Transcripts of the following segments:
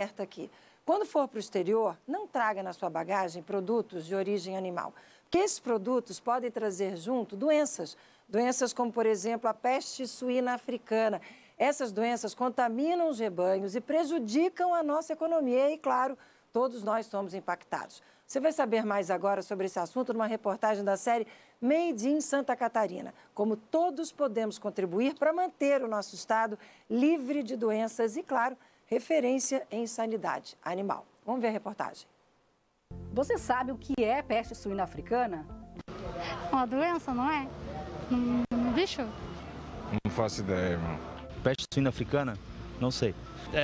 aqui. Quando for para o exterior, não traga na sua bagagem produtos de origem animal, porque esses produtos podem trazer junto doenças como, por exemplo, a peste suína africana. Essas doenças contaminam os rebanhos e prejudicam a nossa economia e, claro, todos nós somos impactados. Você vai saber mais agora sobre esse assunto numa reportagem da série Made in Santa Catarina. Como todos podemos contribuir para manter o nosso estado livre de doenças e, claro, referência em sanidade animal. Vamos ver a reportagem. Você sabe o que é peste suína africana? Uma doença, não é? Um bicho? Não faço ideia, irmão. Peste suína africana? Não sei.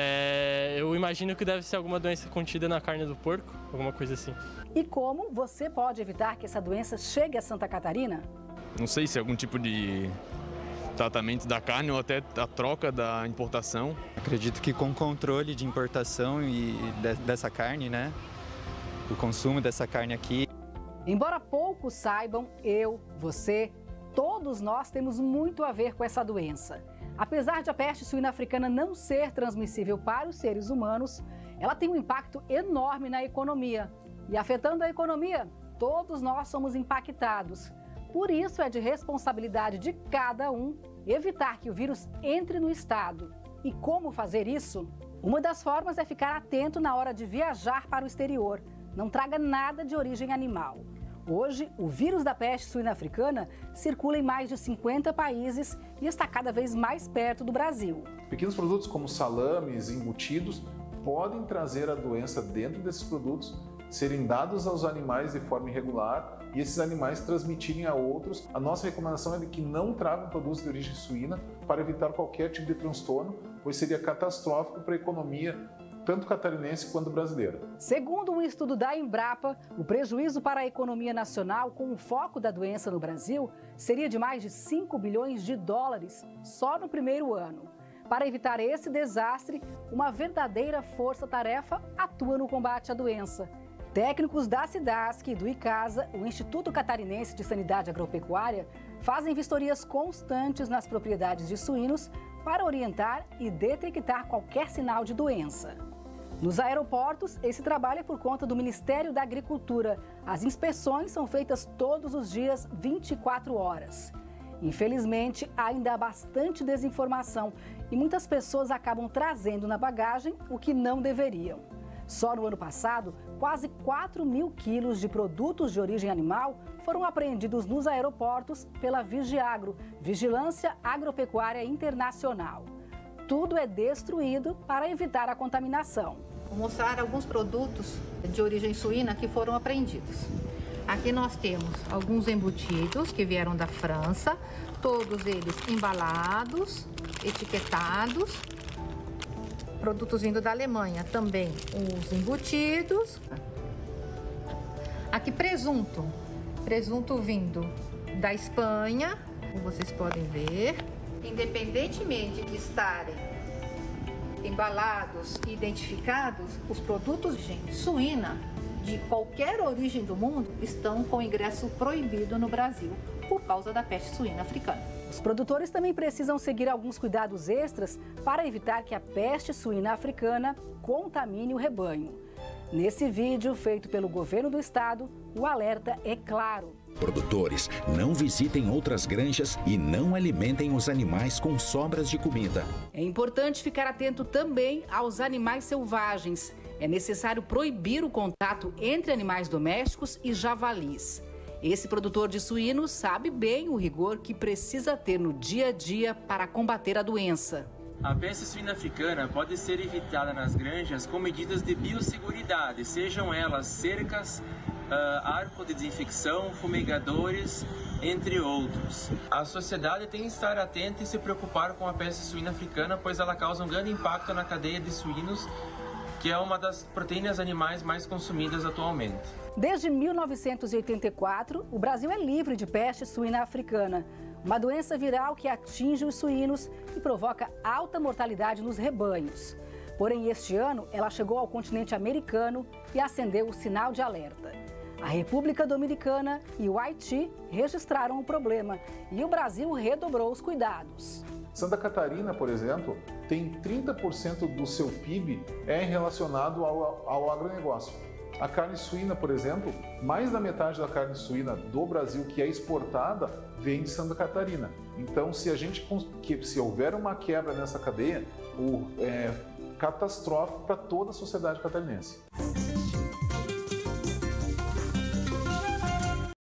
Eu imagino que deve ser alguma doença contida na carne do porco, alguma coisa assim. E como você pode evitar que essa doença chegue a Santa Catarina? Não sei se é algum tipo de tratamento da carne ou até a troca da importação. Acredito que com controle de importação e dessa carne, né? O consumo dessa carne aqui. Embora poucos saibam, eu, você, todos nós temos muito a ver com essa doença. Apesar de a peste suína africana não ser transmissível para os seres humanos, ela tem um impacto enorme na economia. E afetando a economia, todos nós somos impactados. Por isso é de responsabilidade de cada um evitar que o vírus entre no estado. E como fazer isso? Uma das formas é ficar atento na hora de viajar para o exterior. Não traga nada de origem animal. Hoje, o vírus da peste suína africana circula em mais de 50 países e está cada vez mais perto do Brasil. Pequenos produtos como salames, embutidos, podem trazer a doença dentro desses produtos, serem dados aos animais de forma irregular e esses animais transmitirem a outros. A nossa recomendação é de que não tragam produtos de origem suína para evitar qualquer tipo de transtorno, pois seria catastrófico para a economia tanto catarinense quanto brasileira. Segundo um estudo da Embrapa, o prejuízo para a economia nacional com o foco da doença no Brasil seria de mais de 5 bilhões de dólares só no primeiro ano. Para evitar esse desastre, uma verdadeira força-tarefa atua no combate à doença. Técnicos da SIDASC e do ICASA, o Instituto Catarinense de Sanidade Agropecuária, fazem vistorias constantes nas propriedades de suínos para orientar e detectar qualquer sinal de doença. Nos aeroportos, esse trabalho é por conta do Ministério da Agricultura. As inspeções são feitas todos os dias, 24 horas. Infelizmente, ainda há bastante desinformação e muitas pessoas acabam trazendo na bagagem o que não deveriam. Só no ano passado, quase 4 mil quilos de produtos de origem animal foram apreendidos nos aeroportos pela Vigiagro, Vigilância Agropecuária Internacional. Tudo é destruído para evitar a contaminação. Vou mostrar alguns produtos de origem suína que foram apreendidos. Aqui nós temos alguns embutidos que vieram da França, todos eles embalados, etiquetados. Produtos vindo da Alemanha, também os embutidos. Aqui presunto vindo da Espanha, como vocês podem ver. Independentemente de estarem embalados e identificados, os produtos de suína de qualquer origem do mundo estão com ingresso proibido no Brasil por causa da peste suína africana. Os produtores também precisam seguir alguns cuidados extras para evitar que a peste suína africana contamine o rebanho. Nesse vídeo, feito pelo governo do estado, o alerta é claro. Produtores, não visitem outras granjas e não alimentem os animais com sobras de comida. É importante ficar atento também aos animais selvagens. É necessário proibir o contato entre animais domésticos e javalis. Esse produtor de suínos sabe bem o rigor que precisa ter no dia a dia para combater a doença. A peste suína africana pode ser evitada nas granjas com medidas de biosseguridade, sejam elas cercas, arco de desinfecção, fumigadores, entre outros. A sociedade tem que estar atenta e se preocupar com a peste suína africana, pois ela causa um grande impacto na cadeia de suínos, que é uma das proteínas animais mais consumidas atualmente. Desde 1984, o Brasil é livre de peste suína africana, uma doença viral que atinge os suínos e provoca alta mortalidade nos rebanhos. Porém, este ano, ela chegou ao continente americano e acendeu o sinal de alerta. A República Dominicana e o Haiti registraram o problema e o Brasil redobrou os cuidados. Santa Catarina, por exemplo, tem 30% do seu PIB relacionado ao agronegócio. A carne suína, por exemplo, mais da metade da carne suína do Brasil que é exportada vem de Santa Catarina. Então, se houver uma quebra nessa cadeia, catastrófico para toda a sociedade catarinense.